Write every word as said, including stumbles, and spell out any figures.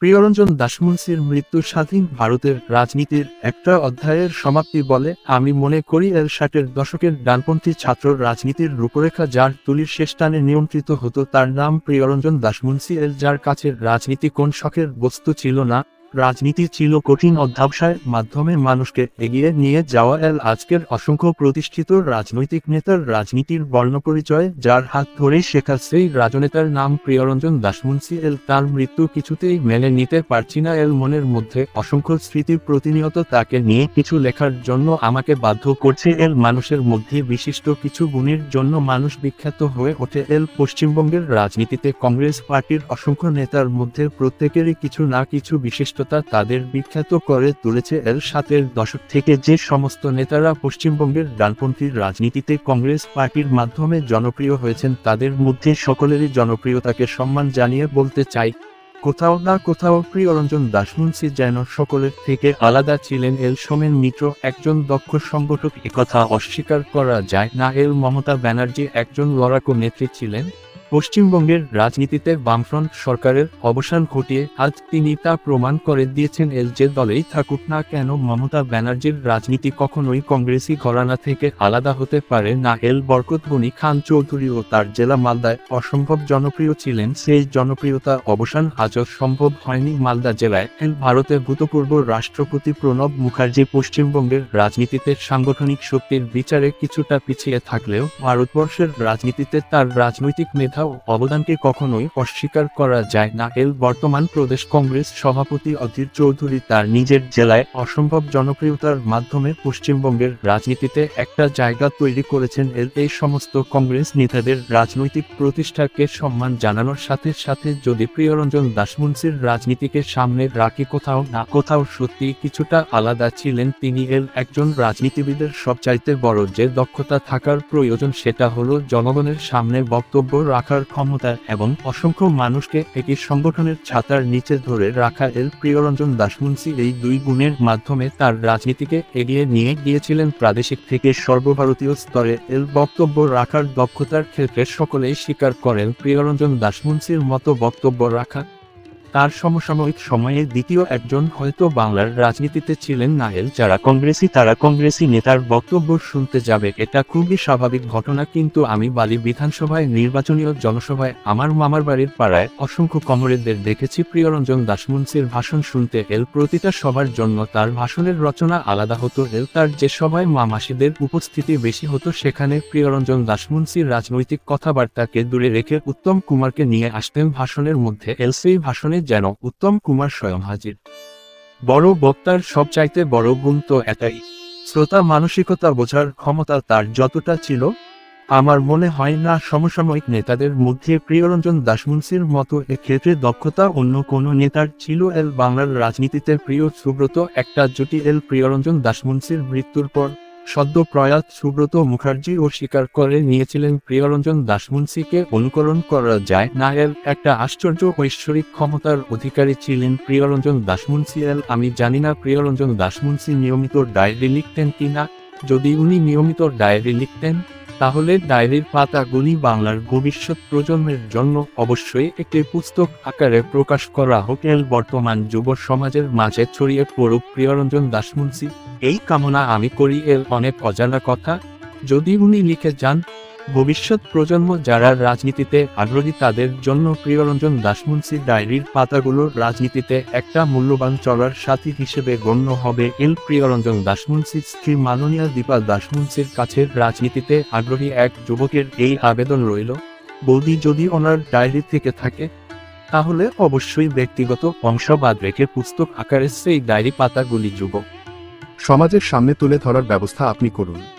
প্রিয়রঞ্জন দাশমুন্সির মৃত্যু স্বাধীন ভারতের রাজনীতির একটা অধ্যায়ের সমাপ্তি বলে আমি মনে করি। এর ষাটের দশকের ডানপন্থী ছাত্র রাজনীতির রূপরেখা যার তুলির শেষ টানে নিয়ন্ত্রিত হতো তার নাম প্রিয়রঞ্জন দাশমুন্সি। এর যার কাছের রাজনীতি কোন শখের বস্তু ছিল না, রাজনীতি ছিল কঠিন অধ্যাবসায়ের মাধ্যমে মানুষকে এগিয়ে নিয়ে যাওয়া। এল আজকের অসংখ্য প্রতিষ্ঠিত রাজনৈতিক নেতার রাজনীতির বর্ণপরিচয় যার হাত ধরেই শেখা সেই রাজনেতার নাম প্রিয়রঞ্জন দাশমুন্সি। এল তার মৃত্যু কিছুতেই মেনে নিতে পারছি না। এল মনের মধ্যে অসংখ্য স্মৃতি প্রতিনিয়ত তাকে নিয়ে কিছু লেখার জন্য আমাকে বাধ্য করছে। এল মানুষের মধ্যে বিশিষ্ট কিছু গুণের জন্য মানুষ বিখ্যাত হয়ে ওঠে। এল পশ্চিমবঙ্গের রাজনীতিতে কংগ্রেস পার্টির অসংখ্য নেতার মধ্যে প্রত্যেকেরই কিছু না কিছু বিশিষ্ট তাদের বিখ্যাত করে তুলেছে। এর ষাটের দশক থেকে যে সমস্ত নেতারা পশ্চিমবঙ্গের ডানপন্থী রাজনীতিতে কংগ্রেস পার্টির মাধ্যমে জনপ্রিয় হয়েছেন তাদের মধ্যে সকলেরই জনপ্রিয়তাকে সম্মান জানিয়ে বলতে চাই, কোথাও না কোথাও প্রিয়রঞ্জন দাশমুন্সি যেন সকলের থেকে আলাদা ছিলেন। এল সোমেন মিত্র একজন দক্ষ সংগঠক, একথা অস্বীকার করা যায় না। এল মমতা ব্যানার্জি একজন লড়াকু নেত্রী ছিলেন। পশ্চিমবঙ্গের রাজনীতিতে বামফ্রন্ট সরকারের অবসান ঘটিয়ে আজ তিনি তা প্রমাণ করে দিয়েছেন। এল যে দলেই থাকুক না কেন মমতা ব্যানার্জির রাজনীতি কখনোই কংগ্রেসি ঘরানা থেকে আলাদা হতে পারে না। এল বরকত গনি খান চৌধুরীও তার জেলা মালদায় অসম্ভব জনপ্রিয় ছিলেন, সেই জনপ্রিয়তা অবসান আজও সম্ভব হয়নি মালদা জেলায়। এল ভারতে ভূতপূর্ব রাষ্ট্রপতি প্রণব মুখার্জি পশ্চিমবঙ্গের রাজনীতিতে সাংগঠনিক শক্তির বিচারে কিছুটা পিছিয়ে থাকলেও ভারতবর্ষের রাজনীতিতে তার রাজনৈতিক মেধা অবদানকে কখনোই অস্বীকার করা যায় না। এল বর্তমান প্রদেশ কংগ্রেস সভাপতি অধীর চৌধুরী তার নিজের জেলায় অসম্ভব জনপ্রিয়তার মাধ্যমে পশ্চিমবঙ্গের রাজনীতিতে একটা জায়গা তৈরি করেছেন। এল এই সমস্ত কংগ্রেস নেতাদের রাজনৈতিক প্রতিষ্ঠাকে সম্মান জানানোর সাথে সাথে যদি প্রিয়রঞ্জন দাশমুন্সির রাজনীতিকে সামনে রাখি কোথাও না কোথাও সত্যি কিছুটা আলাদা ছিলেন তিনি। এল একজন রাজনীতিবিদের সবচাইতে বড় যে দক্ষতা থাকার প্রয়োজন সেটা হলো জনগণের সামনে বক্তব্য রাখার ক্ষমতা এবং অসংখ্য মানুষকে একই সংগঠনের ছাতার নিচে ধরে রাখা। এল প্রিয়রঞ্জন দাশমুন্সি এই দুই গুণের মাধ্যমে তার রাজনীতিকে এগিয়ে নিয়ে গিয়েছিলেন প্রাদেশিক থেকে সর্বভারতীয় স্তরে। এল বক্তব্য রাখার দক্ষতার ক্ষেত্রে সকলেই স্বীকার করেন প্রিয়রঞ্জন দাশমুন্সির মতো বক্তব্য রাখা তার সমসাময়িক সময়ে দ্বিতীয় একজন হয়তো বাংলার রাজনীতিতে ছিলেন না। এল যারা কংগ্রেসি তারা কংগ্রেসি নেতার বক্তব্য শুনতে যাবে, এটা খুবই স্বাভাবিক ঘটনা। কিন্তু আমি বালি বিধানসভায় নির্বাচনীয় জনসভায় আমার মামার বাড়ির পাড়ায় অসংখ্য কমরেডদের দেখেছি প্রিয়রঞ্জন দাশমুন্সির ভাষণ শুনতে। এল প্রতিটা সবার জন্য তার ভাষণের রচনা আলাদা হতো। এল তার যে সভায় মা মাসিদের উপস্থিতি বেশি হতো সেখানে প্রিয়রঞ্জন দাশমুন্সির রাজনৈতিক কথাবার্তাকে দূরে রেখে উত্তম কুমারকে নিয়ে আসতেন ভাষণের মধ্যে। এল সেই ভাষণে যেন উত্তম কুমার স্বয়ং হাজির। বড় বক্তার সবচাইতে বড় গুণ তো এটাই, শ্রোতা মানসিকতা বোঝার ক্ষমতা তার যতটা ছিল আমার মনে হয় না সমসাময়িক নেতাদের মধ্যে প্রিয়রঞ্জন দাশমুন্সির মতো এক্ষেত্রে দক্ষতা অন্য কোনো নেতার ছিল। এল বাংলার রাজনীতিতে প্রিয় সুব্রত একটা জুটি। এল প্রিয়রঞ্জন দাশমুন্সির মৃত্যুর পর সদ্য প্রয়াত সুব্রত মুখার্জিও স্বীকার করে নিয়েছিলেন প্রিয়রঞ্জন দাশমুন্সিকে অনুকরণ করা যায় না। এল একটা আশ্চর্য ঐশ্বরিক ক্ষমতার অধিকারী ছিলেন প্রিয়রঞ্জন দাশমুন্সি। এল আমি জানি না প্রিয়রঞ্জন দাশমুন্সি নিয়মিত ডায়েরি লিখতেন কিনা, যদি উনি নিয়মিত ডায়েরি লিখতেন তাহলে ডায়েরির পাতাগুলি বাংলার ভবিষ্যৎ প্রজন্মের জন্য অবশ্যই একটি পুস্তক আকারে প্রকাশ করা হোক। এল বর্তমান যুব সমাজের মাঝে ছড়িয়ে পড়ুক প্রিয়রঞ্জন দাশমুন্সি, এই কামনা আমি করি। এল অনেক অজানা কথা যদি উনি লিখে যান, ভবিষ্যৎ প্রজন্ম যারা রাজনীতিতে আগ্রহী তাদের জন্য প্রিয়রঞ্জন দাশমুন্সি ডায়েরির পাতাগুলো রাজনীতিতে একটা মূল্যবান চলার সাথী হিসেবে গণ্য হবে। এল প্রিয়রঞ্জন দাশমুন্সির স্ত্রী মাননীয়া দীপা দাশমুন্সির কাছে রাজনীতিতে আগ্রহী এক যুবকের এই আবেদন রইল, বৌদি যদি ওনার ডায়েরি থেকে থাকে তাহলে অবশ্যই ব্যক্তিগত অংশ বাদ রেখে পুস্তক আকারে সেই ডায়েরি পাতাগুলি যুব সমাজের সামনে তুলে ধরার ব্যবস্থা আপনি করুন।